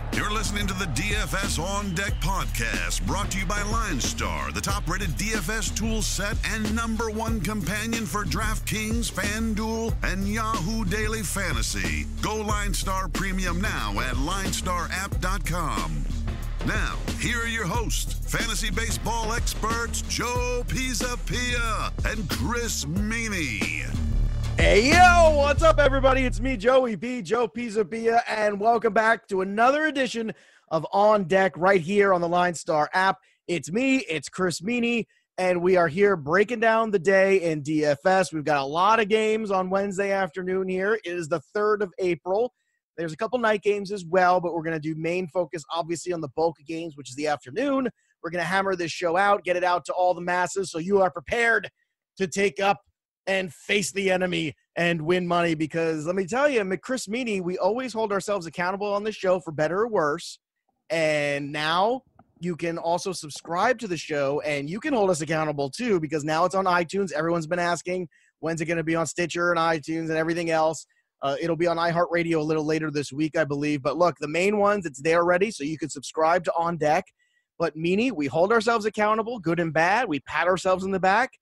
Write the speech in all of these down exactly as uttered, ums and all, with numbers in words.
You're listening to the D F S On Deck podcast, brought to you by LineStar, the top-rated D F S tool set and number one companion for DraftKings, FanDuel, and Yahoo Daily Fantasy. Go LineStar Premium now at line star app dot com. Now, here are your hosts, fantasy baseball experts Joe Pisapia and Chris Meany. Hey, yo, what's up, everybody? It's me, Joey P, Joe Pisapia, and welcome back to another edition of On Deck right here on the LineStar app. It's me, it's Chris Meany, and we are here breaking down the day in D F S. We've got a lot of games on Wednesday afternoon here. It is the third of April. There's a couple night games as well, but we're going to do main focus, obviously, on the bulk of games, which is the afternoon. We're going to hammer this show out, get it out to all the masses, so you are prepared to take up and face the enemy and win money, because let me tell you, Chris Meany, we always hold ourselves accountable on this show for better or worse. And now you can also subscribe to the show and you can hold us accountable too, because now it's on iTunes. Everyone's been asking, when's it going to be on Stitcher and iTunes and everything else? Uh, it'll be on iHeartRadio a little later this week, I believe. But look, the main ones, it's there already, so you can subscribe to On Deck. But Meany, we hold ourselves accountable, good and bad. We pat ourselves in the back.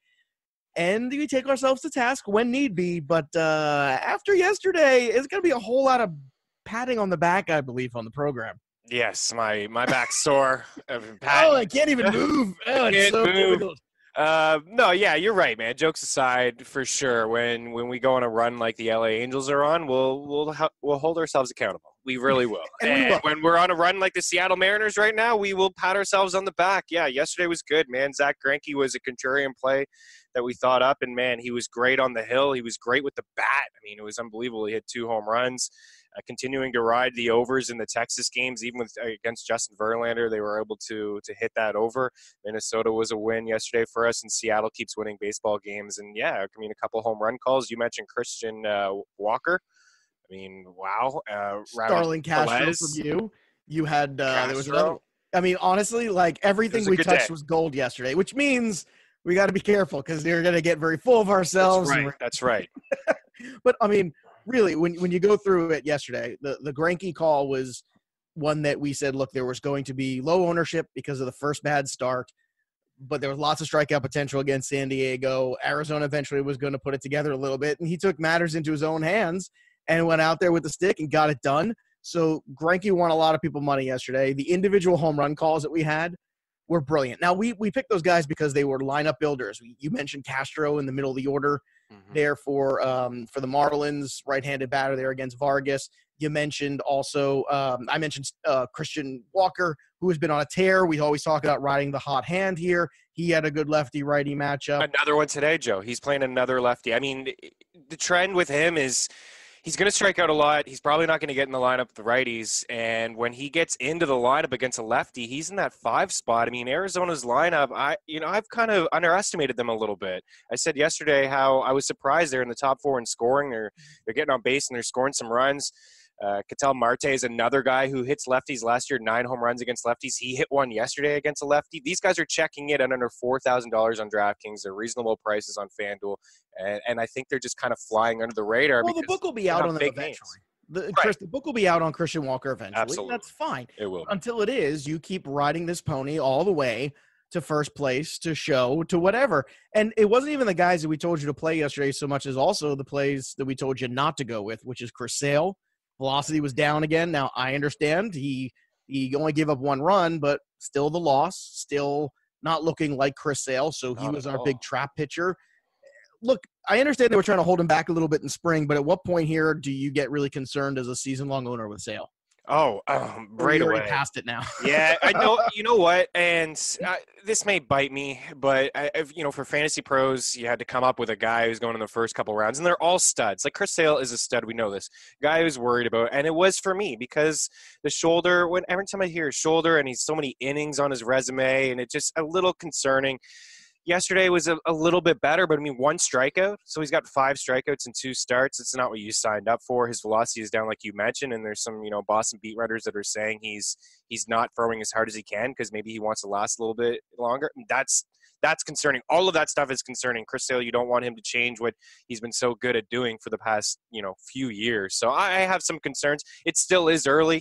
And we take ourselves to task when need be. But uh, after yesterday, it's going to be a whole lot of patting on the back, I believe, on the program. Yes, my, my back's sore. Oh, I can't even move. Oh, it's can't so move. difficult. Uh, no, yeah, you're right, man. Jokes aside, for sure. When when we go on a run like the L A Angels are on, we'll we'll we'll hold ourselves accountable. We really will. and and we will. When we're on a run like the Seattle Mariners right now, we will pat ourselves on the back. Yeah, yesterday was good, man. Zach Greinke was a contrarian play that we thought up, and man, he was great on the hill. He was great with the bat. I mean, it was unbelievable. He hit two home runs. Uh, continuing to ride the overs in the Texas games, even with uh, against Justin Verlander, they were able to to hit that over. Minnesota was a win yesterday for us, and Seattle keeps winning baseball games. And yeah, I mean, a couple home run calls. You mentioned Christian uh, Walker. I mean, wow. Uh, Starling Castro Perez. from you. You had, uh, there was Castro. another. I mean, honestly, like everything It was a we good touched day. was gold yesterday, which means we got to be careful because they're going to get very full of ourselves. That's right. That's right. But I mean, really, when when you go through it yesterday, the, the Greinke call was one that we said, look, there was going to be low ownership because of the first bad start, but there was lots of strikeout potential against San Diego. Arizona eventually was going to put it together a little bit, and he took matters into his own hands and went out there with the stick and got it done. So Greinke won a lot of people money yesterday. The individual home run calls that we had were brilliant. Now, we we picked those guys because they were lineup builders. You mentioned Castro in the middle of the order. Mm-hmm. There for um, for the Marlins, right-handed batter there against Vargas. You mentioned also, um, I mentioned uh, Christian Walker, who has been on a tear. We always talk about riding the hot hand here. He had a good lefty-righty matchup. Another one today, Joe. He's playing another lefty. I mean, the trend with him is he's going to strike out a lot. He's probably not going to get in the lineup with the righties. And when he gets into the lineup against a lefty, he's in that five spot. I mean, Arizona's lineup, I you know, I've kind of underestimated them a little bit. I said yesterday how I was surprised they're in the top four in scoring. They're they're getting on base and they're scoring some runs. Uh, Ketel Marte is another guy who hits lefties last year, nine home runs against lefties. He hit one yesterday against a lefty. These guys are checking it at under four thousand dollars on DraftKings. They're reasonable prices on FanDuel. And, and I think they're just kind of flying under the radar. Well, the book will be out on them eventually. The, right. Chris, the book will be out on Christian Walker eventually. Absolutely. That's fine. It will. Until it is, you keep riding this pony all the way to first place, to show, to whatever. And it wasn't even the guys that we told you to play yesterday so much as also the plays that we told you not to go with, which is Chris Sale. Velocity was down again. Now, I understand he he only gave up one run, but still the loss, still not looking like Chris Sale, so he Not was at our all. big trap pitcher. Look, I understand they were trying to hold him back a little bit in spring, but at what point here do you get really concerned as a season-long owner with Sale? Oh, um, Or right you away. already past it now. Yeah, I know. You know what? And uh, this may bite me, but I, I've, you know, for fantasy pros, you had to come up with a guy who's going in the first couple rounds, and they're all studs. Like Chris Sale is a stud. We know this guy who's worried about, and it was for me because the shoulder. When every time I hear his shoulder, and he's so many innings on his resume, and it's just a little concerning. Yesterday was a, a little bit better, but I mean, one strikeout. So he's got five strikeouts and two starts. It's not what you signed up for. His velocity is down, like you mentioned, and there's some, you know, Boston beat writers that are saying he's he's not throwing as hard as he can because maybe he wants to last a little bit longer. That's that's concerning. All of that stuff is concerning. Chris Sale, you don't want him to change what he's been so good at doing for the past, you know, few years. So I have some concerns. It still is early.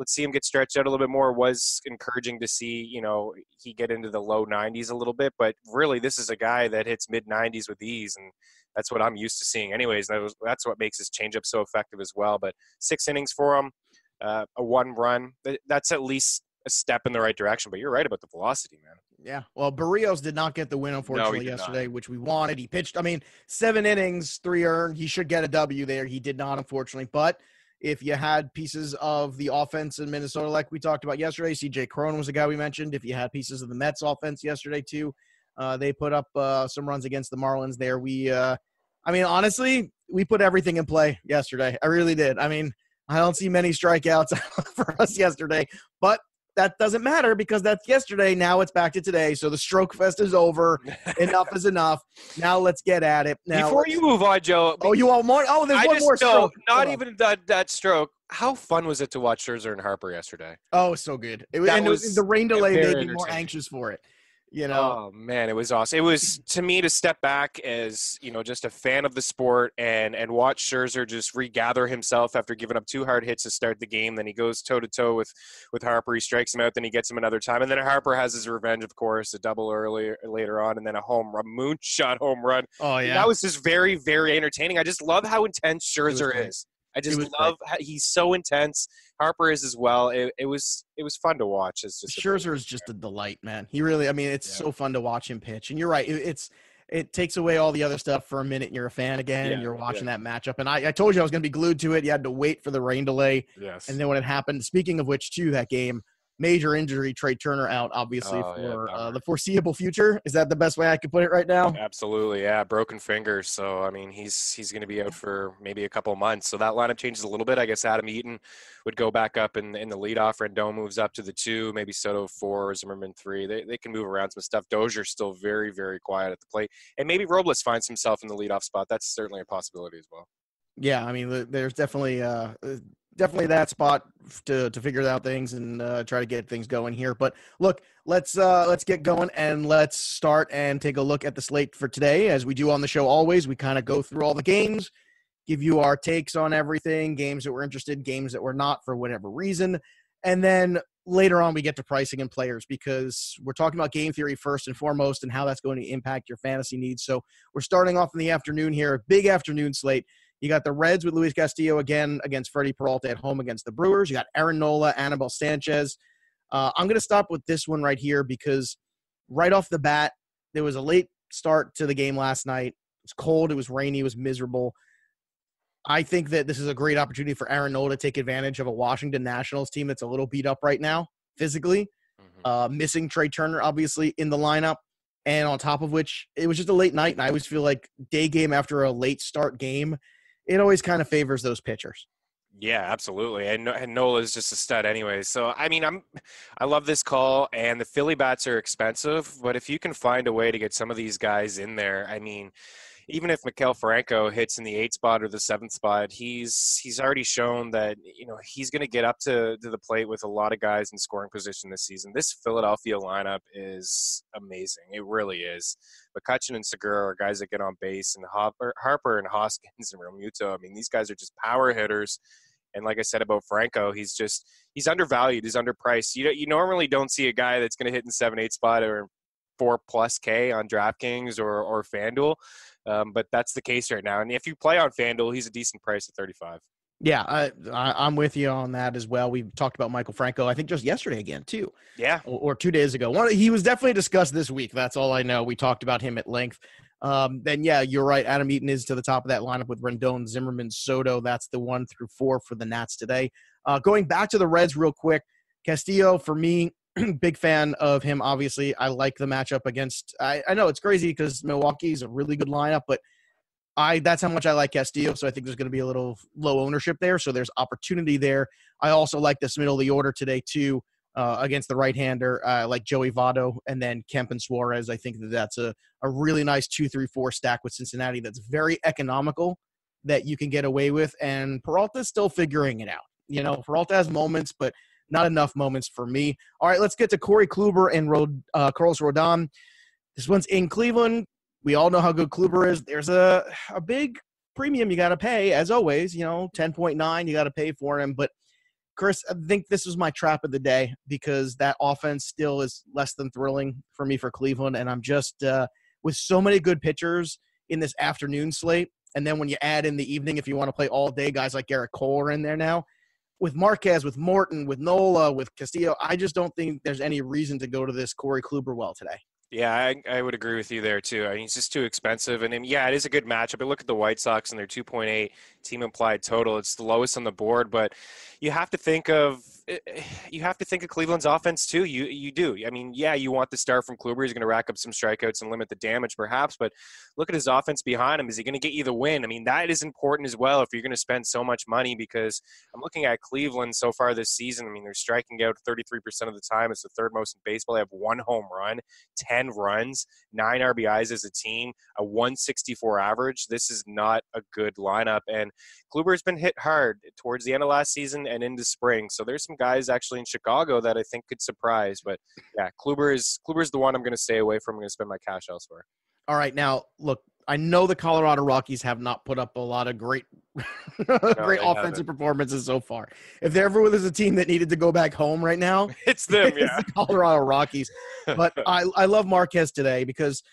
let's see him get stretched out a little bit more. It was encouraging to see, you know, he get into the low nineties a little bit, but really this is a guy that hits mid nineties with ease, and that's what I'm used to seeing anyways. That was, that's what makes his changeup so effective as well. But six innings for him, uh, a one run, that's at least a step in the right direction. But you're right about the velocity, man. Yeah, well, Barrios did not get the win, unfortunately, no, yesterday, not. which we wanted. He pitched, I mean, seven innings, three earned. He should get a W there. He did not, unfortunately. But if you had pieces of the offense in Minnesota, like we talked about yesterday, C J Cron was a guy we mentioned. If you had pieces of the Mets offense yesterday, too, uh, they put up uh, some runs against the Marlins there. We, uh, I mean, honestly, we put everything in play yesterday. I really did. I mean, I don't see many strikeouts for us yesterday, but that doesn't matter because that's yesterday. Now it's back to today. So the stroke fest is over. Enough is enough. Now let's get at it. Now, before you move on, Joe. Oh, you want more? Oh, there's I one just, more stroke. No, not even that, that stroke. How fun was it to watch Scherzer and Harper yesterday? Oh, so good. It, and was it was, the rain delay made me more entertaining. anxious for it. You know, oh man, it was awesome. It was, to me, to step back as, you know, just a fan of the sport and and watch Scherzer just regather himself after giving up two hard hits to start the game. Then he goes toe to toe with with Harper. He strikes him out. Then he gets him another time, and then Harper has his revenge, of course, a double earlier later on, and then a home run, moonshot home run. Oh yeah, that was just very very entertaining. I just love how intense Scherzer is. I just love how he's so intense. Harper is as well. It, it was it was fun to watch. It's just Scherzer is just a delight, man. He really, I mean, it's yeah. so fun to watch him pitch. And you're right, it, it's it takes away all the other stuff for a minute. And you're a fan again, yeah, and you're watching yeah. that matchup. And I, I told you I was going to be glued to it. You had to wait for the rain delay. Yes. And then when it happened, speaking of which, too, that game. Major injury, Trey Turner out, obviously, oh, for yeah, uh, the foreseeable future. Is that the best way I could put it right now? Absolutely, yeah. Broken fingers. So, I mean, he's he's going to be out for maybe a couple of months. So that lineup changes a little bit. I guess Adam Eaton would go back up in, in the leadoff. Rendon moves up to the two, maybe Soto four, Zimmerman three. They they can move around some stuff. Dozier's still very, very quiet at the plate. And maybe Robles finds himself in the leadoff spot. That's certainly a possibility as well. Yeah, I mean, there's definitely uh, – definitely that spot to to figure out things and uh, try to get things going here. But look, let's uh, let's get going and let's start and take a look at the slate for today. As we do on the show always, we kind of go through all the games, give you our takes on everything, games that we're interested in, games that we're not for whatever reason. And then later on we get to pricing and players because we're talking about game theory first and foremost and how that's going to impact your fantasy needs. So we're starting off in the afternoon here, a big afternoon slate. You got the Reds with Luis Castillo again against Freddie Peralta at home against the Brewers. You got Aaron Nola, Anibal Sanchez. Uh, I'm going to stop with this one right here because right off the bat, there was a late start to the game last night. It was cold. It was rainy. It was miserable. I think that this is a great opportunity for Aaron Nola to take advantage of a Washington Nationals team that's a little beat up right now physically, mm-hmm. uh, missing Trey Turner, obviously, in the lineup. And on top of which, it was just a late night, and I always feel like day game after a late start game, it always kind of favors those pitchers. Yeah, absolutely. And, and Nola is just a stud anyway. So, I mean, I'm, I love this call, and the Philly bats are expensive, but if you can find a way to get some of these guys in there, I mean, even if Maikel Franco hits in the eighth spot or the seventh spot, he's he's already shown that, you know, he's going to get up to, to the plate with a lot of guys in scoring position this season. This Philadelphia lineup is amazing. It really is. McCutchen and Segura are guys that get on base, and Harper, Harper and Hoskins and Realmuto. I mean, these guys are just power hitters. And like I said about Franco, he's just he's undervalued. He's underpriced. You you normally don't see a guy that's going to hit in seven, eight spot or four plus K on DraftKings or or FanDuel. Um, but that's the case right now. And if you play on FanDuel, he's a decent price at thirty-five. Yeah, I, I, I'm with you on that as well. We talked about Maikel Franco, I think just yesterday again, too. Yeah. Or, or two days ago. One, he was definitely discussed this week. That's all I know. We talked about him at length. Um, then, yeah, you're right. Adam Eaton is to the top of that lineup with Rendon, Zimmerman, Soto. That's the one through four for the Nats today. Uh, going back to the Reds real quick, Castillo, for me, big fan of him, obviously. I like the matchup against – I know it's crazy because Milwaukee's a really good lineup, but I that's how much I like Castillo, so I think there's going to be a little low ownership there, so there's opportunity there. I also like this middle of the order today, too, uh, against the right-hander, uh, like Joey Votto and then Kemp and Suarez. I think that that's a, a really nice two three four stack with Cincinnati that's very economical that you can get away with, and Peralta's still figuring it out. You know, Peralta has moments, but – not enough moments for me. All right, let's get to Corey Kluber and Rod, uh, Carlos Rodon. This one's in Cleveland. We all know how good Kluber is. There's a, a big premium you got to pay, as always. You know, ten point nine you got to pay for him. But Chris, I think this was my trap of the day because that offense still is less than thrilling for me for Cleveland. And I'm just uh, with so many good pitchers in this afternoon slate. And then when you add in the evening, if you want to play all day, guys like Garrett Cole are in there now. With Marquez, with Morton, with Nola, with Castillo, I just don't think there's any reason to go to this Corey Kluber well today. Yeah, I, I would agree with you there, too. I mean, it's just too expensive. And, yeah, it is a good matchup. But look at the White Sox and their two point eight team implied total. It's the lowest on the board. But you have to think of you have to think of Cleveland's offense, too. You you do. I mean, yeah, you want the start from Kluber. He's going to rack up some strikeouts and limit the damage, perhaps. But look at his offense behind him. Is he going to get you the win? I mean, that is important as well if you're going to spend so much money because I'm looking at Cleveland so far this season. I mean, they're striking out thirty-three percent of the time. It's the third most in baseball. They have one home run, ten runs, nine R B Is as a team, a one sixty-four average. This is not a good lineup. And Kluber's been hit hard towards the end of last season and into spring. So there's some guys actually in Chicago that I think could surprise. But, yeah, Kluber is Kluber's the one I'm going to stay away from. I'm going to spend my cash elsewhere. All right. Now, look, I know the Colorado Rockies have not put up a lot of great no, great offensive haven't. performances so far. If there ever was a team that needed to go back home right now, it's them, yeah. It's the Colorado Rockies. But I, I love Marquez today because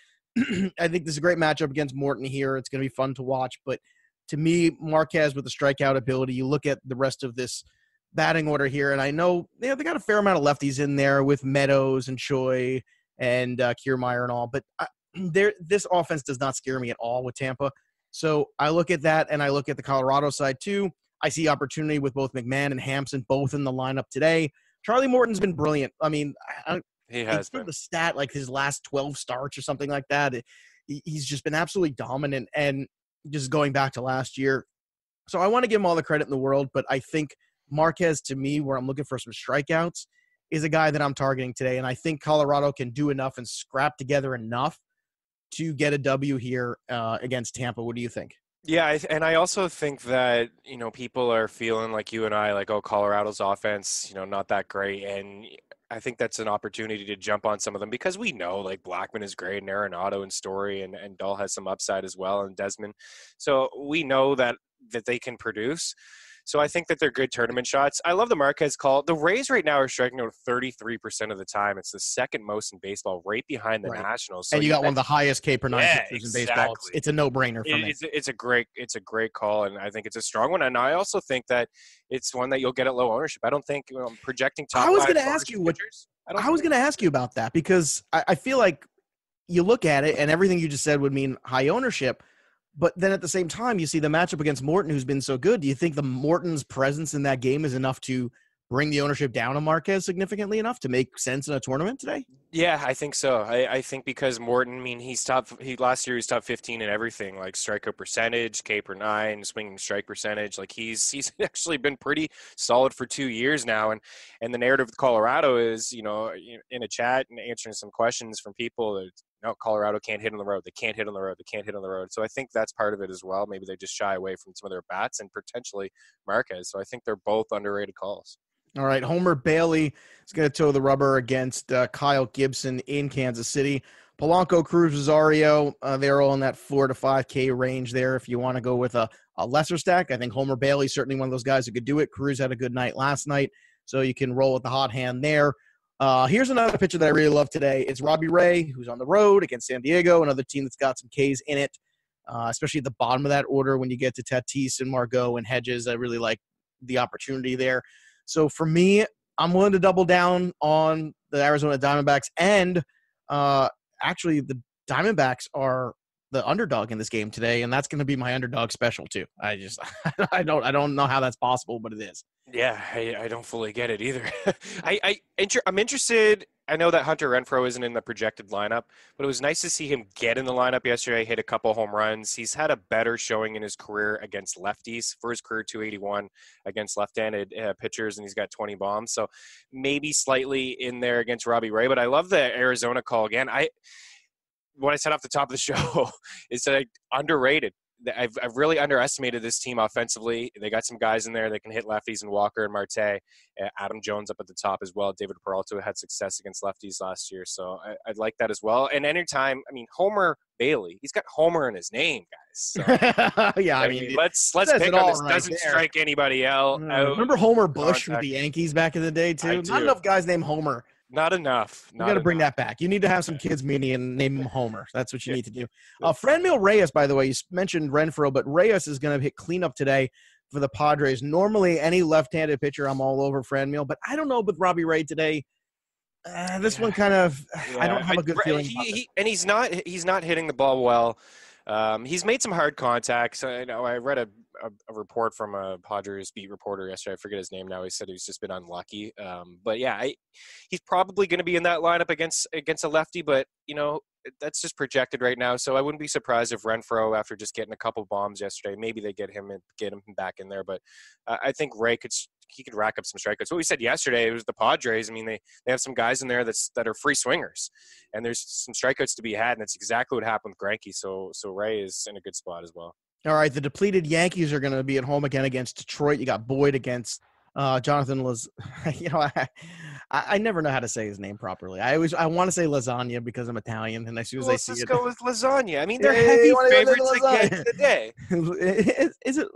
I think this is a great matchup against Morton here. It's going to be fun to watch. But to me, Marquez with the strikeout ability, you look at the rest of this batting order here, and I know, you know they got a fair amount of lefties in there with Meadows and Choi and uh, Kiermaier and all, but I, there this offense does not scare me at all with Tampa. So I look at that, and I look at the Colorado side too. I see opportunity with both McMahon and Hampson both in the lineup today. Charlie Morton's been brilliant. I mean, I, he has been. The stat like his last twelve starts or something like that. It, he's just been absolutely dominant, and just going back to last year. So I want to give him all the credit in the world, but I think Marquez, to me, where I'm looking for some strikeouts, is a guy that I'm targeting today. And I think Colorado can do enough and scrap together enough to get a W here uh, against Tampa. What do you think? Yeah, and I also think that, you know, people are feeling like you and I, like, oh, Colorado's offense, you know, not that great. And I think that's an opportunity to jump on some of them because we know, like, Blackman is great and Arenado and Story and, and Dahl has some upside as well and Desmond. So we know that that they can produce. So I think that they're good tournament shots. I love the Marquez call. The Rays right now are striking out thirty-three percent of the time. It's the second most in baseball, right behind the right. Nationals. So and you, you got one of the highest K per nine yeah, pitchers in baseball. It's, it's a no-brainer for it, me. It's, it's a great, it's a great call, and I think it's a strong one. And I also think that it's one that you'll get at low ownership. I don't think you know, I'm projecting top. I was going to ask you what. I, I was going to ask you about that because I, I feel like you look at it, and everything you just said would mean high ownership. But then at the same time, you see the matchup against Morton, who's been so good. Do you think the Morton's presence in that game is enough to bring the ownership down on Marquez significantly enough to make sense in a tournament today? Yeah, I think so. I, I think because Morton, I mean, he's top. He last year he was top fifteen in everything, like strikeout percentage, K per nine, swinging strike percentage. Like he's he's actually been pretty solid for two years now. And and the narrative with Colorado is, you know, in a chat and answering some questions from people that, no, Colorado can't hit on the road. They can't hit on the road. They can't hit on the road. So I think that's part of it as well. Maybe they just shy away from some of their bats and potentially Marquez. So I think they're both underrated calls. All right, Homer Bailey is going to toe the rubber against uh, Kyle Gibson in Kansas City. Polanco, Cruz, Rosario, uh, they're all in that four to five K range there. If you want to go with a, a lesser stack, I think Homer Bailey is certainly one of those guys who could do it. Cruz had a good night last night, so you can roll with the hot hand there. Uh, here's another pitcher that I really love today. It's Robbie Ray, who's on the road against San Diego, another team that's got some Ks in it, uh, especially at the bottom of that order when you get to Tatis and Margot and Hedges. I really like the opportunity there. So for me, I'm willing to double down on the Arizona Diamondbacks, and uh, actually the Diamondbacks are the underdog in this game today, and that's going to be my underdog special too. I just I don't I don't know how that's possible, but it is. Yeah, I, I don't fully get it either. I, I inter- I'm interested. I know that Hunter Renfroe isn't in the projected lineup, but it was nice to see him get in the lineup yesterday, hit a couple home runs. He's had a better showing in his career against lefties. For his career, two eighty-one against left-handed uh, pitchers, and he's got twenty bombs. So maybe slightly in there against Robbie Ray, but I love the Arizona call again. I What I said off the top of the show is that I, underrated. I've, I've really underestimated this team offensively. They got some guys in there that can hit lefties and Walker and Marte. Uh, Adam Jones up at the top as well. David Peralta had success against lefties last year, so I, I'd like that as well. And anytime, I mean, Homer Bailey, he's got Homer in his name, guys. So, yeah, I, I mean, mean, let's let's says pick it on all this. right Doesn't there. strike anybody out. Uh, out remember Homer Bush contact. with the Yankees back in the day too? I Not do. enough guys named Homer. Not enough. You Not got to bring enough. that back. You need to have some kids meeting and name him Homer. That's what you need to do. Uh, Franmil Reyes, by the way, you mentioned Renfroe, but Reyes is going to hit cleanup today for the Padres. Normally, any left-handed pitcher, I'm all over Franmil, but I don't know with Robbie Ray today. Uh, this Yeah. one kind of, Yeah. I don't have a good I- feeling He, about it. he, and he's not he's not hitting the ball well. Um, he's made some hard contacts. I know I read a, a, a report from a Padres beat reporter yesterday. I forget his name now. He said he's just been unlucky. Um, but yeah, I, he's probably going to be in that lineup against against a lefty. But you know that's just projected right now. So I wouldn't be surprised if Renfroe, after just getting a couple bombs yesterday, maybe they get him and get him back in there. But uh, I think Ray could he could rack up some strikeouts. What we said yesterday, it was the Padres. I mean, they, they have some guys in there that's that are free swingers, and there's some strikeouts to be had, and that's exactly what happened with Greinke. So so Ray is in a good spot as well. All right, the depleted Yankees are going to be at home again against Detroit. You got Boyd against uh, Jonathan Laz. You know, I, I I never know how to say his name properly. I always I want to say lasagna because I'm Italian, and as soon as Well, I let's see just it, go with lasagna. I mean, they're Yeah, yeah, heavy you wanna go with favorites lasagna. against the day. is, is it?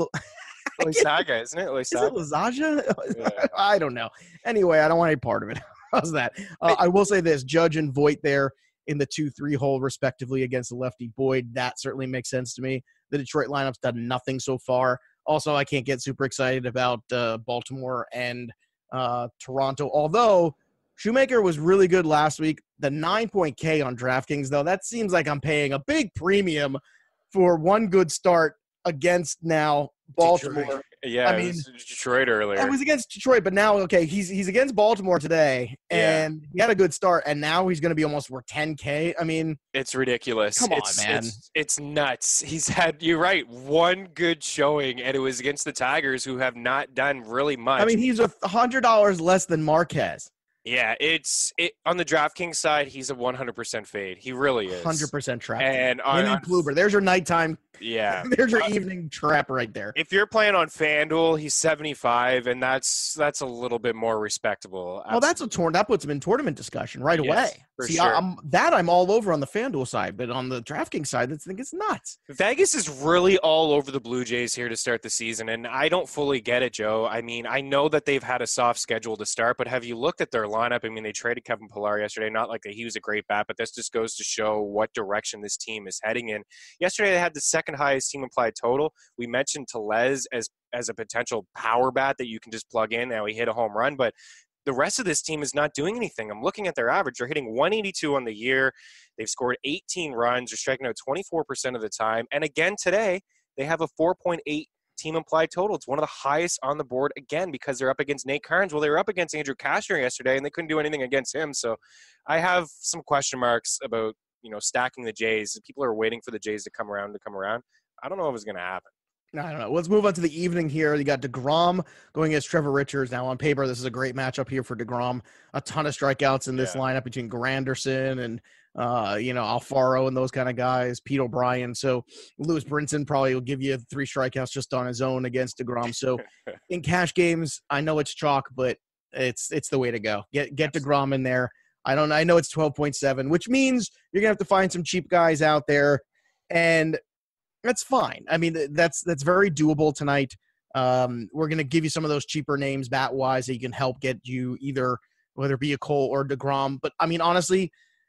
Loisaga, isn't it? Is it Loisaga. lasagna? Yeah. I don't know. Anyway, I don't want any part of it. How's that? Uh, I will say this: Judge and Voit there in the two three hole respectively against the lefty Boyd. That certainly makes sense to me. The Detroit lineup's done nothing so far. Also, I can't get super excited about uh, Baltimore and uh, Toronto, although Shoemaker was really good last week. The nine-point K on DraftKings, though, that seems like I'm paying a big premium for one good start against now Baltimore. Detroit. Yeah, I I mean, mean, Detroit earlier. I was against Detroit, but now, okay, he's he's against Baltimore today, Yeah. and he had a good start, and now he's going to be almost worth ten K. I mean, It's ridiculous. Come on, it's, man. It's, it's nuts. He's had, you're right, one good showing, and it was against the Tigers, who have not done really much. I mean, he's a hundred dollars less than Marquez. yeah, it's it on the DraftKings side, he's a one hundred percent fade. He really is. Hundred percent trap. And on, Him and on- Kluber. There's your nighttime. yeah. There's your Uh, evening trap right there. If you're playing on FanDuel, he's seventy-five, and that's that's a little bit more respectable. Well, that's a torn. That puts him in tournament discussion right Yes, away. for See, sure. I, I'm that I'm all over on the FanDuel side, but on the DraftKings side, I think it's nuts. Vegas is really all over the Blue Jays here to start the season, and I don't fully get it, Joe. I mean, I know that they've had a soft schedule to start, but have you looked at their lineup? I mean, they traded Kevin Pillar yesterday. Not like that he was a great bat, but this just goes to show what direction this team is heading in. Yesterday, they had the second highest team implied total. We mentioned Tellez as as a potential power bat that you can just plug in. Now he hit a home run, but the rest of this team is not doing anything. I'm looking at their average. They're hitting one eighty-two on the year. They've scored eighteen runs. They're striking out twenty-four percent of the time. And again today, they have a four point eight team implied total. It's one of the highest on the board again because they're up against Nate Carnes. Well, they were up against Andrew Cashner yesterday, and they couldn't do anything against him. So I have some question marks about, you know, stacking the Jays. People are waiting for the Jays to come around to come around. I don't know if it's going to happen. I don't know. Let's move on to the evening here. You got DeGrom going against Trevor Richards. Now, on paper, this is a great matchup here for DeGrom. A ton of strikeouts in this Yeah. lineup between Granderson and, uh, you know, Alfaro and those kind of guys, Pete O'Brien. So Lewis Brinson probably will give you three strikeouts just on his own against DeGrom. So in cash games, I know it's chalk, but it's it's the way to go. Get get DeGrom in there. I don't. I know it's twelve point seven, which means you're gonna have to find some cheap guys out there, and that's fine. I mean, that's that's very doable tonight. Um, we're gonna give you some of those cheaper names bat wise that you can help get you either whether it be a Cole or DeGrom. But I mean, honestly,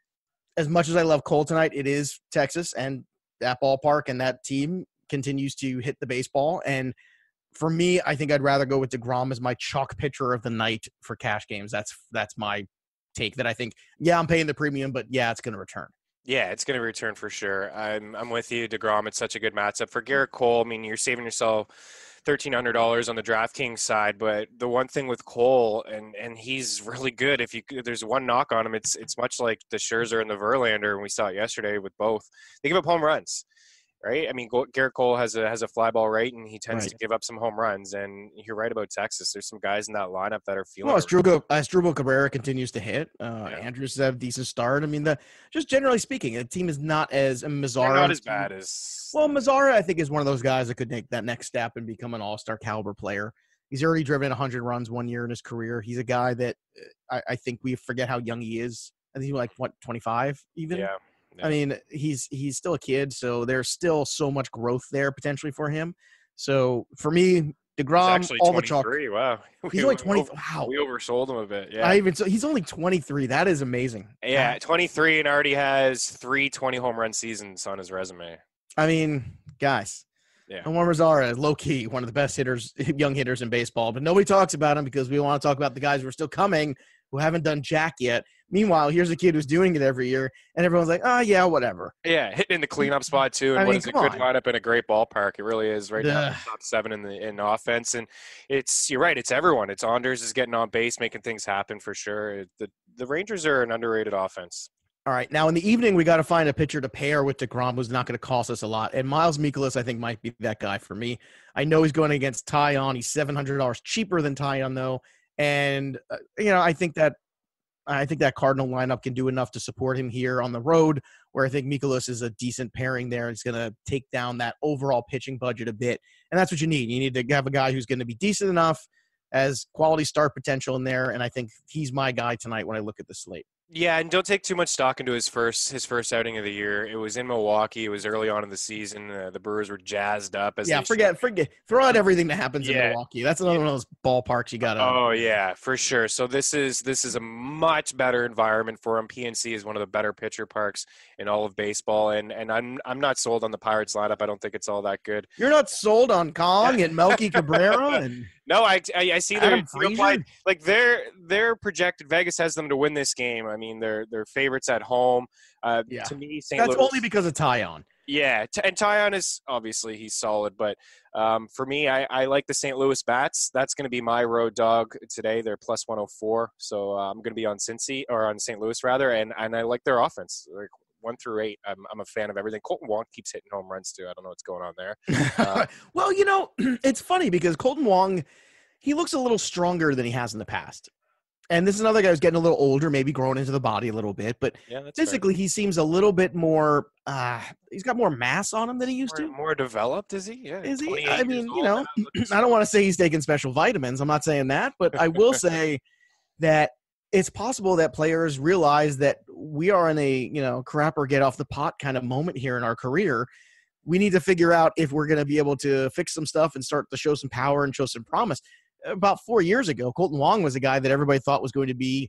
as much as I love Cole tonight, it is Texas and that ballpark and that team continues to hit the baseball. And for me, I think I'd rather go with DeGrom as my chalk pitcher of the night for cash games. That's that's my take. That I think, yeah, I'm paying the premium, but yeah, it's gonna return. Yeah, it's going to return for sure. I'm I'm with you, DeGrom. It's such a good matchup. For Garrett Cole, I mean, you're saving yourself thirteen hundred dollars on the DraftKings side, but the one thing with Cole, and and he's really good. If you there's one knock on him, it's it's much like the Scherzer and the Verlander, and we saw it yesterday with both. They give up home runs. right? I mean, Go- Garrett Cole has a has a fly ball rate, and he tends Right. to give up some home runs. And you're right about Texas. There's some guys in that lineup that are feeling Well, it. Asdrubal, Asdrubal Cabrera continues to hit. Uh, Yeah. Andrews have a decent start. I mean, the just generally speaking, the team is not as I mean, They're Mazzara. not as bad as Well, Mazzara, I think, is one of those guys that could take that next step and become an all-star caliber player. He's already driven one hundred runs one year in his career. He's a guy that uh, I, I think we forget how young he is. I think he's like, what, twenty-five even? yeah. yeah. I mean, he's he's still a kid, so there's still so much growth there potentially for him. So for me, He's DeGrom, actually all the chalk. twenty-three. Wow. He's We- only we twenty. over- Wow. We oversold him a bit. Yeah. I even so he's only twenty-three. That is amazing. yeah, twenty-three and already has three twenty home run seasons on his resume. I mean, guys. Yeah. Omar Mazzara is low key one of the best hitters, young hitters in baseball, but nobody talks about him because we want to talk about the guys who are still coming who haven't done jack yet. Meanwhile, here's a kid who's doing it every year, and everyone's like, "Oh yeah, whatever." Yeah, hitting in the cleanup spot too, and I what mean, is a come good on. lineup in a great ballpark. It really is right now, Ugh. top seven in the in offense, and it's you're right. It's everyone. It's Anders is getting on base, making things happen for sure. The the Rangers are an underrated offense. All right, now in the evening, we got to find a pitcher to pair with DeGrom, who's not going to cost us a lot. And Miles Mikolas, I think, might be that guy for me. I know he's going against Tyon. He's seven hundred dollars cheaper than Tyon, though, and uh, you know, I think that I think that Cardinal lineup can do enough to support him here on the road, where I think Mikolas is a decent pairing there. It's going to take down that overall pitching budget a bit, and that's what you need. You need to have a guy who's going to be decent enough, as quality start potential in there, and I think he's my guy tonight when I look at the slate. Yeah, and don't take too much stock into his first his first outing of the year. It was in Milwaukee. It was early on in the season. Uh, the Brewers were jazzed up. As Yeah, they forget, forget, throw out everything that happens in Yeah. Milwaukee. That's another one of those ballparks you got to. Oh yeah, for sure. So this is this is a much better environment for him. P N C is one of the better pitcher parks in all of baseball, and and I'm I'm not sold on the Pirates lineup. I don't think it's all that good. You're not sold on Kong and Melky Cabrera and No, I I, I see their Adam you know, like Frazier? like they're they're projected. Vegas has them to win this game. I mean, they're they're favorites at home. Uh, Yeah. To me, Saint That's Louis. only because of Tyon. Yeah, T- and Tyon is obviously he's solid, but um, for me, I, I like the Saint Louis Bats. That's going to be my road dog today. They're plus one oh four, so uh, I'm going to be on Cincy or on Saint Louis rather, and and I like their offense. Like one through eight, I'm I'm a fan of everything. Colton Wong keeps hitting home runs too. I don't know what's going on there. Uh, Well, you know, it's funny because Colton Wong, he looks a little stronger than he has in the past. And this is another guy who's getting a little older, maybe growing into the body a little bit, but yeah, that's fair. physically he seems a little bit more uh he's got more mass on him than he used more, to. more developed, is he? Yeah, Is he? twenty-eight I years mean, you old know, now, looking I don't want to say he's taking special vitamins. I'm not saying that, but I will say that it's possible that players realize that we are in a, you know, crap or get off the pot kind of moment here in our career. We need to figure out if we're going to be able to fix some stuff and start to show some power and show some promise. About four years ago, Colton Wong was a guy that everybody thought was going to be,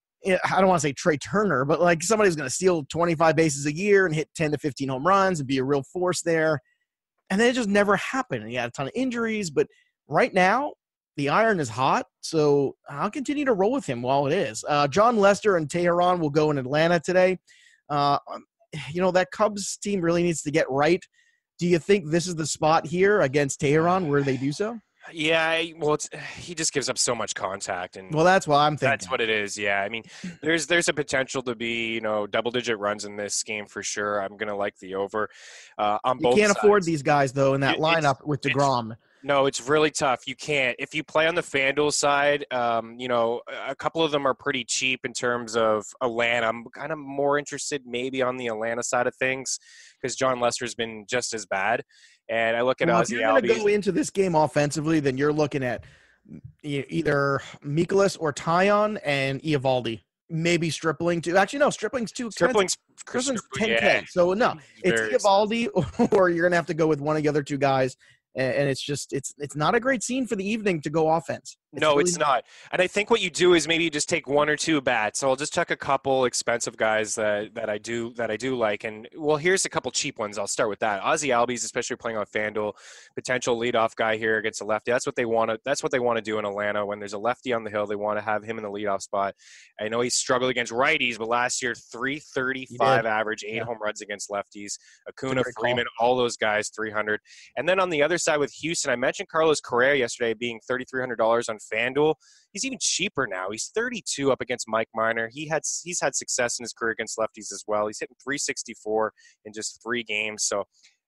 I don't want to say Trey Turner, but like somebody who's going to steal twenty-five bases a year and hit ten to fifteen home runs and be a real force there. And then it just never happened. And he had a ton of injuries, but right now the iron is hot. So I'll continue to roll with him while it is. Uh, John Lester and Teheran will go in Atlanta today. Uh, you know, that Cubs team really needs to get right. Do you think this is the spot here against Teheran where they do so? Yeah, I- well, it's, he just gives up so much contact, and Well, that's what I'm thinking. that's what it is. Yeah, I mean, there's there's a potential to be you know double digit runs in this game for sure. I'm gonna like the over. Uh, on You both can't sides. afford these guys, though, in that It- it's- lineup with it's- DeGrom. No, it's really tough. You can't. If you play on the FanDuel side, um, you know, a couple of them are pretty cheap in terms of Atlanta. I'm kind of more interested maybe on the Atlanta side of things because John Lester's been just as bad. And I look at Well, if Ozzy you're going to Albies. go into this game offensively, then you're looking at e- either Mikolas or Tyon and Eovaldi. Maybe Stripling, too. Actually, no, Stripling's too expensive. Stripling's, Stripling's Stripling, ten K. yeah. So, no, He's it's very Eovaldi or you're going to have to go with one of the other two guys. And and it's just it's it's not a great scene for the evening to go offense. No, really it's not. And I think what you do is maybe you just take one or two bats. So I'll just check a couple expensive guys that, that I do that I do like. And well, here's a couple cheap ones. I'll start with that. Ozzy Albies, especially playing on FanDuel, potential leadoff guy here against a lefty. That's what they want to. That's what they want to do in Atlanta. When there's a lefty on the hill, they want to have him in the leadoff spot. I know he struggled against righties, but last year three thirty-five average, eight Yeah. home runs against lefties. Acuna, great call. Freeman, all those guys, three hundred. And then on the other side with Houston, I mentioned Carlos Correa yesterday being thirty-three hundred dollars on FanDuel. He's even cheaper now. He's thirty-two up against Mike Minor. He had he's had success in his career against lefties as well. He's hitting three sixty-four in just three games. So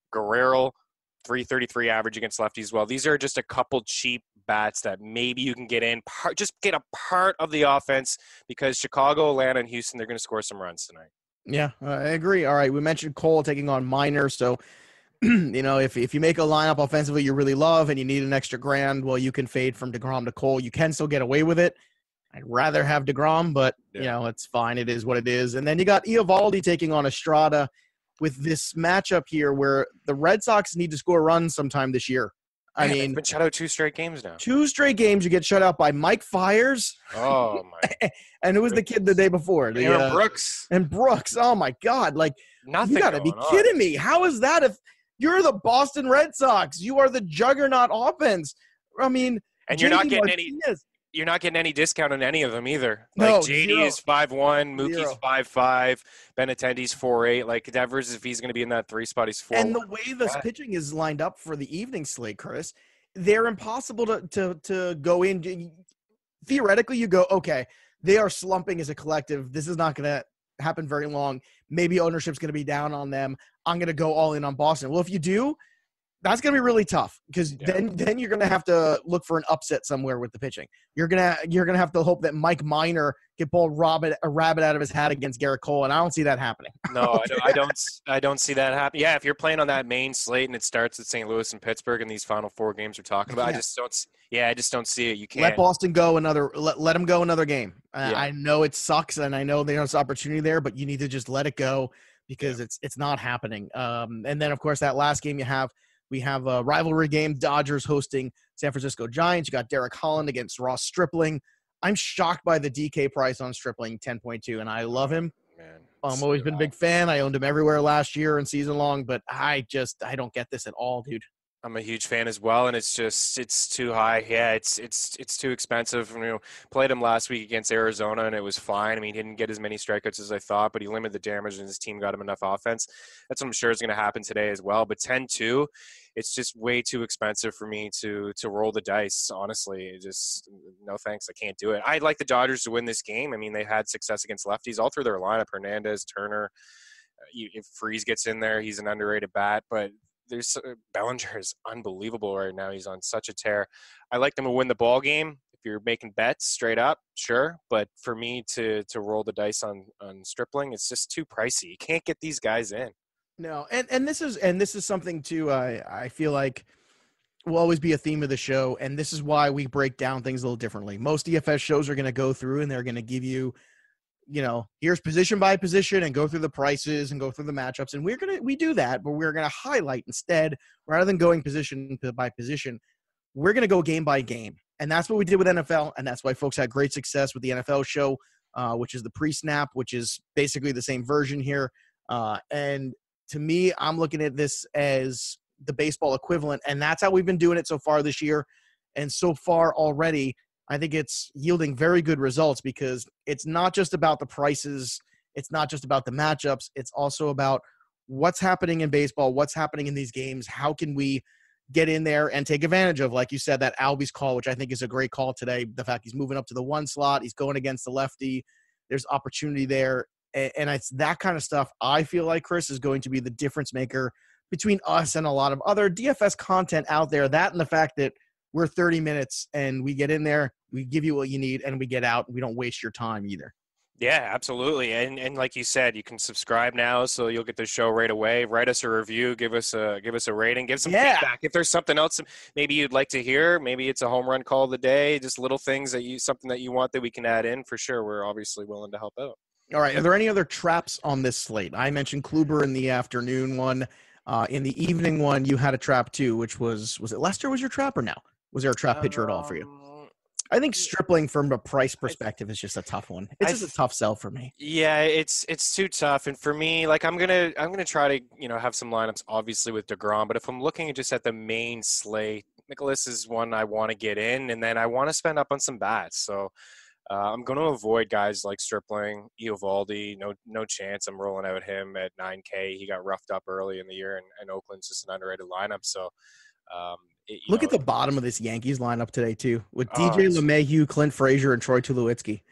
Guerrero, three thirty-three average against lefties. Well, these are just a couple cheap bats that maybe you can get in, part, just get a part of the offense, because Chicago, Atlanta, and Houston, they're going to score some runs tonight. Yeah, I agree. All right, we mentioned Cole taking on Minor, so you know, if if you make a lineup offensively you really love and you need an extra grand, well, you can fade from DeGrom to Cole. You can still get away with it. I'd rather have DeGrom, but, yeah. you know, it's fine. It is what it is. And then you got Eovaldi taking on Estrada with this matchup here where the Red Sox need to score runs sometime this year. I Man, mean, they've been shut out two straight games now. Two straight games you get shut out by Mike Fiers. Oh, my. And who was the kid the day before? The, Aaron uh, Brooks. And Brooks. Oh, my God. Like, Nothing you got to be kidding me. How is that if you're the Boston Red Sox? You are the juggernaut offense. I mean, and you're not getting Martinez, any you're not getting any discount on any of them either. No, like J D zero. is five one, Mookie's Zero. five five, Benintendi's four eight. Like Devers, if he's going to be in that three spot, he's four. And the way this Yeah. pitching is lined up for the evening slate, Chris, they're impossible to to to go in. Theoretically, you go, okay, they are slumping as a collective. This is not going to happen very long. Maybe ownership's going to be down on them. I'm going to go all in on Boston. Well, if you do, that's going to be really tough because Yeah. then then you're going to have to look for an upset somewhere with the pitching. You're gonna you're gonna have to hope that Mike Minor can pull a rabbit, a rabbit out of his hat against Garrett Cole, and I don't see that happening. No, I, don't, I don't. I don't see that happen. Yeah, if you're playing on that main slate and it starts at Saint Louis and Pittsburgh, and these final four games we're talking about, Yeah. I just don't. s- Yeah, I just don't see it. You can't. Let Boston go another. Let, let them go another game. I, Yeah. I know it sucks, and I know there's opportunity there, but you need to just let it go because it's it's not happening. Um, and then of course that last game you have, we have a rivalry game. Dodgers hosting San Francisco Giants. You got Derek Holland against Ross Stripling. I'm shocked by the D K price on Stripling, ten point two, and I love him. Man, I've so always been a big fan. I owned him everywhere last year and season long, but I just I don't get this at all, dude. I'm a huge fan as well, and it's just it's too high. Yeah, it's it's it's too expensive. You know, played him last week against Arizona, and it was fine. I mean, he didn't get as many strikeouts as I thought, but he limited the damage, and his team got him enough offense. That's what I'm sure is going to happen today as well. But ten two, it's just way too expensive for me to to roll the dice. Honestly, it just no thanks. I can't do it. I'd like the Dodgers to win this game. I mean, they had success against lefties all through their lineup. Hernandez, Turner. Uh, you- if Freese gets in there, he's an underrated bat, but. There's uh, Bellinger is unbelievable right now. He's on such a tear. I like them to win the ball game. If you're making bets straight up, sure. But for me to to roll the dice on on Stripling, it's just too pricey. You can't get these guys in. No, and and this is and this is something too. I I feel like will always be a theme of the show, and this is why we break down things a little differently. Most D F S shows are going to go through and they're going to give you, you know, here's position by position and go through the prices and go through the matchups, and we're gonna we do that, but we're gonna highlight instead rather than going position by position, we're gonna go game by game, and that's what we did with N F L, and that's why folks had great success with the N F L show, uh, which is the pre-snap, which is basically the same version here, uh, and to me, I'm looking at this as the baseball equivalent, and that's how we've been doing it so far this year. And so far already, I think it's yielding very good results because it's not just about the prices. It's not just about the matchups. It's also about what's happening in baseball, what's happening in these games. How can we get in there and take advantage of, like you said, that Albies call, which I think is a great call today. The fact he's moving up to the one slot, he's going against the lefty. There's opportunity there. And it's that kind of stuff I feel like, Chris, is going to be the difference maker between us and a lot of other D F S content out there. That and the fact that we're thirty minutes and we get in there, we give you what you need, and we get out. And we don't waste your time either. Yeah, absolutely. And and like you said, you can subscribe now, so you'll get the show right away. Write us a review, give us a give us a rating, give some Yeah. feedback. If there's something else maybe you'd like to hear, maybe it's a home run call of the day, just little things that you something that you want that we can add in, for sure. We're obviously willing to help out. All right. Are there any other traps on this slate? I mentioned Kluber in the afternoon one. Uh, in the evening one, you had a trap too, which was was it Lester was your trap or no? Was there a trap pitcher at all for you? Um, I think Stripling from a price perspective is just a tough one. It's I just a th- tough sell for me. Yeah, it's it's too tough, and for me, like I'm gonna I'm gonna try to you know have some lineups obviously with DeGrom, but if I'm looking just at the main slate, Nicholas is one I want to get in, and then I want to spend up on some bats. So uh, I'm going to avoid guys like Stripling, Eovaldi. No no chance. I'm rolling out him at nine K. He got roughed up early in the year, and, and Oakland's just an underrated lineup. So. Um, it, you Look know, at the bottom of this Yankees lineup today too, with Oh, D J it's- LeMahieu, Clint Frazier, and Troy Tulowitzki.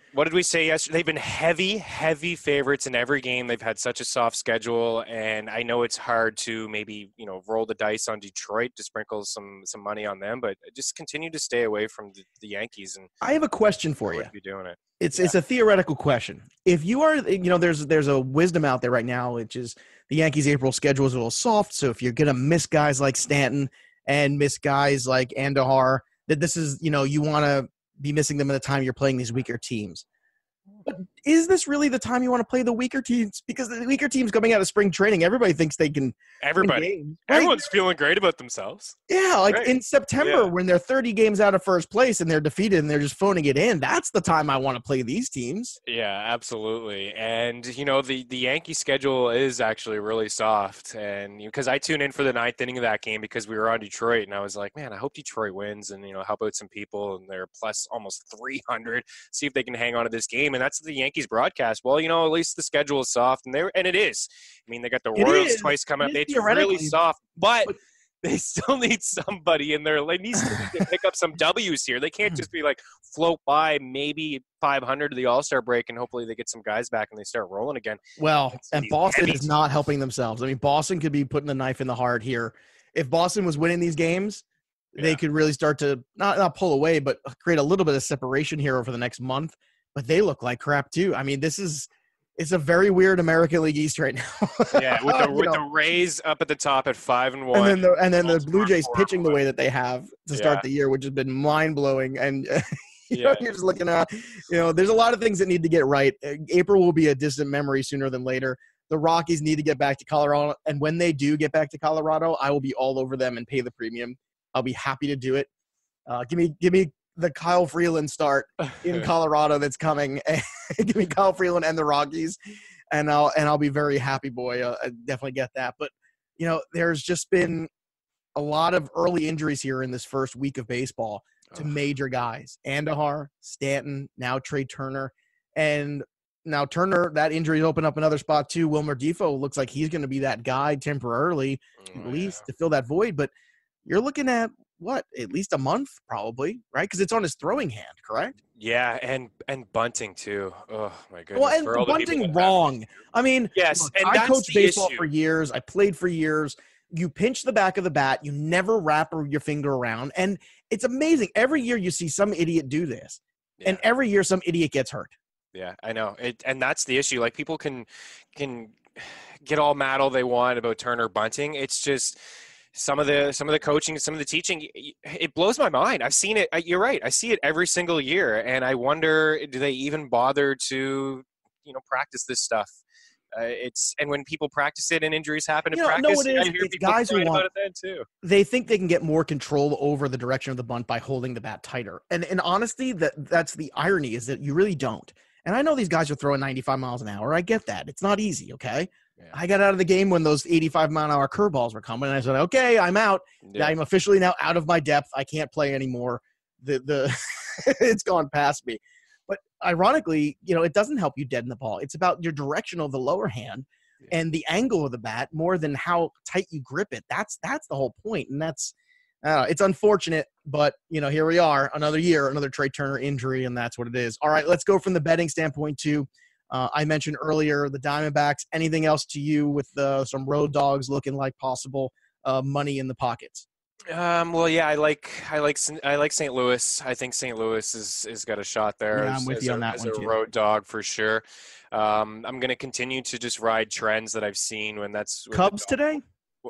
What did we say yesterday? They've been heavy, heavy favorites in every game. They've had such a soft schedule, and I know it's hard to maybe, you know, roll the dice on Detroit to sprinkle some some money on them, but just continue to stay away from the, the Yankees. And I have a question for you. Be doing it. It's yeah. it's a theoretical question. If you are, you know, there's there's a wisdom out there right now, which is the Yankees' April schedule is a little soft. So if you're gonna miss guys like Stanton and miss guys like Andujar, that this is, you know, you want to be missing them at the time you're playing these weaker teams. But is this really the time you want to play the weaker teams? Because the weaker teams coming out of spring training, everybody thinks they can. Everybody, games, right? Everyone's feeling great about themselves. Yeah, like right. in September yeah. when they're thirty games out of first place and they're defeated and they're just phoning it in. That's the time I want to play these teams. Yeah, absolutely. And you know the the Yankee schedule is actually really soft. And because I tuned in for the ninth inning of that game because we were on Detroit, and I was like, man, I hope Detroit wins and you know help out some people. And they're plus almost three hundred. See if they can hang on to this game. And that's the Yankees broadcast. Well, you know, at least the schedule is soft, and they and it is. I mean, they got the It Royals is. twice coming up. It is It's really soft, but, but they still need somebody in there. They need to pick up some W's here. They can't just be like float by maybe five hundred to the All-Star break, and hopefully they get some guys back and they start rolling again. Well, It's and these Boston heavy is not helping themselves. I mean, Boston could be putting the knife in the heart here. If Boston was winning these games, they Yeah. could really start to not not pull away, but create a little bit of separation here over the next month. But they look like crap too. I mean, this is it's a very weird American League East right now. Yeah, with the You with know, the Rays up at the top at five and one, and then the and then the Baltimore Blue Jays four pitching the and way that they have to start Yeah. the year, which has been mind blowing. And you know, Yeah. you're just looking at, you know, there's a lot of things that need to get right. Uh, April will be a distant memory sooner than later. The Rockies need to get back to Colorado, and when they do get back to Colorado, I will be all over them and pay the premium. I'll be happy to do it. Uh, give me, give me the Kyle Freeland start in Colorado that's coming. Give me Kyle Freeland and the Rockies, and I'll and I'll be very happy, boy. Uh, I definitely get that. But you know, there's just been a lot of early injuries here in this first week of baseball to major guys: Andujar, Stanton, now Trey Turner, and now Turner. That injury opened up another spot too. Wilmer Defoe looks like he's going to be that guy temporarily, Oh, at least yeah. to fill that void. But you're looking at what, at least a month, probably, right? Because it's on his throwing hand, correct? Yeah, and and bunting too. Oh my goodness. Well, and For all the people bunting that have wrong. it. I mean, Yes, look, and I that's coached the baseball issue. for years. I played for years. You pinch the back of the bat. You never wrap your finger around. And it's amazing. Every year you see some idiot do this. Yeah. And every year some idiot gets hurt. Yeah, I know. It, and that's the issue. Like people can can get all mad all they want about Turner bunting. It's just some of the some of the coaching, some of the teaching. It blows my mind. I've seen it. You're right. I see it every single year, and I wonder, do they even bother to, you know, practice this stuff? Uh, it's and when people practice it and injuries happen in You know, no, practice, it is. I hear It's people guys who crying want- about it then too. They think they can get more control over the direction of the bunt by holding the bat tighter. And in honesty, that that's the irony, is that you really don't. And I know these guys are throwing ninety-five miles an hour. I get that. It's not easy, okay? Yeah. I got out of the game when those eighty-five mile an hour curveballs were coming, and I said, okay, I'm out. Yeah. I'm officially now out of my depth. I can't play anymore. The the it's gone past me. But ironically, you know, it doesn't help you deaden the ball. It's about your direction of the lower hand Yeah. and the angle of the bat more than how tight you grip it. That's that's the whole point. And that's uh, it's unfortunate, but you know, here we are, another year, another Trey Turner injury, and that's what it is. All right, let's go from the betting standpoint too. Uh, I mentioned earlier the Diamondbacks. Anything else to you with uh, some road dogs looking like possible uh, money in the pockets? Um, well, yeah, I like I like I like Saint Louis. I think Saint Louis is is got a shot there. Yeah, I'm as, with as you a, on that as one, a too. road dog for sure. Um, I'm going to continue to just ride trends that I've seen when that's with the Cubs dog- today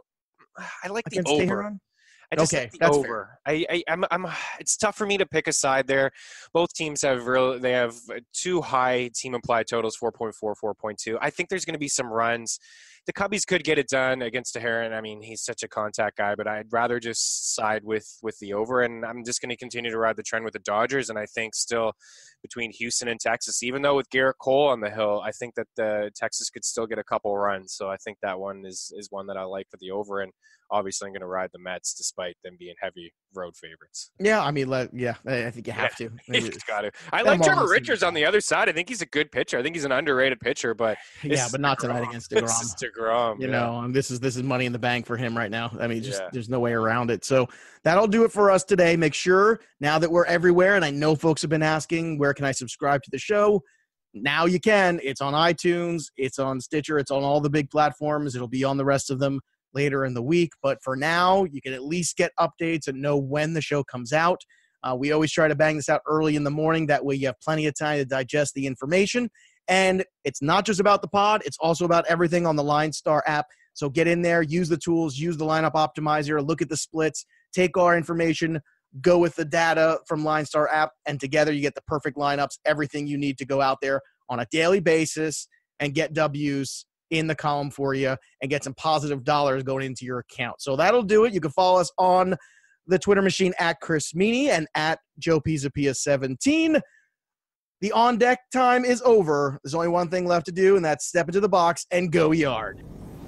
I like the against over. Tehran? I just Okay, like the that's fair. over. I, I, I'm, I'm. It's tough for me to pick a side there. Both teams have real. They have two high team implied totals, four point four, four point two. I think there's going to be some runs. The Cubbies could get it done against Tehran. I mean, he's such a contact guy, but I'd rather just side with with the over. And I'm just going to continue to ride the trend with the Dodgers. And I think still between Houston and Texas, even though with Garrett Cole on the hill, I think that the Texas could still get a couple runs. So I think that one is is one that I like for the over. And obviously, I'm going to ride the Mets despite them being heavy road favorites. Yeah, I mean, let, yeah, I I think you have to. He's got to. I Them like all Trevor seem Richards to- on the other side. I think he's a good pitcher. I think he's an underrated pitcher, but Yeah, it's but not tonight DeGrom. against This DeGrom. is DeGrom, You yeah. know, and this is this is money in the bank for him right now. I mean, just Yeah. there's no way around it. So that'll do it for us today. Make sure now that we're everywhere, and I know folks have been asking, where can I subscribe to the show? Now you can. It's on iTunes. It's on Stitcher. It's on all the big platforms. It'll be on the rest of them later in the week. But for now, you can at least get updates and know when the show comes out. Uh, we always try to bang this out early in the morning. That way you have plenty of time to digest the information. And it's not just about the pod. It's also about everything on the Line Star app. So get in there, use the tools, use the lineup optimizer, look at the splits, take our information, go with the data from Line Star app, and together you get the perfect lineups, everything you need to go out there on a daily basis and get W's in the column for you and get some positive dollars going into your account. So that'll do it. You can follow us on the Twitter machine at Chris Meany and at Joe Pisapia seventeen. The on deck time is over. There's only one thing left to do, and that's step into the box and go yard.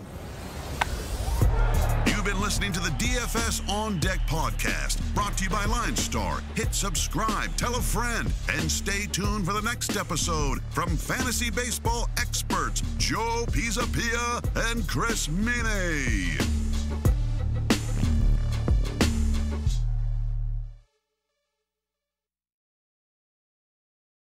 You've been listening to the D F S On Deck podcast, brought to you by Line Star. Hit subscribe, tell a friend, and stay tuned for the next episode from fantasy baseball experts Joe Pisapia and Chris Meany.